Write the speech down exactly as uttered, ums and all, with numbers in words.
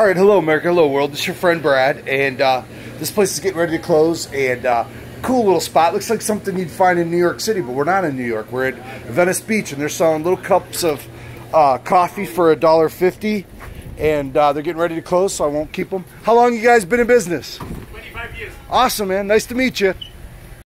All right, hello America, hello world. This is your friend Brad, and uh, this place is getting ready to close. And uh, cool little spot. Looks like something you'd find in New York City, but we're not in New York. We're at Venice Beach, and they're selling little cups of uh, coffee for a dollar fifty. And uh, they're getting ready to close, so I won't keep them. How long you guys been in business? twenty-five years. Awesome, man. Nice to meet you.